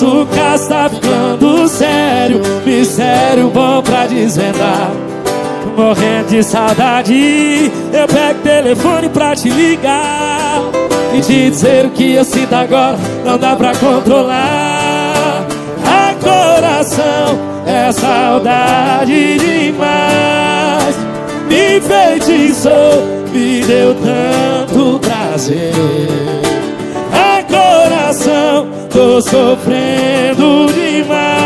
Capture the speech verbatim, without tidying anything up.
Nosso caso tá ficando sério, mistério bom pra desvendar. Tô morrendo de saudade, eu pego o telefone pra te ligar e te dizer o que eu sinto agora, não dá pra controlar. A coração é saudade demais, me enfeitiçou, me deu tanto prazer. A coração, tô sofrendo demais.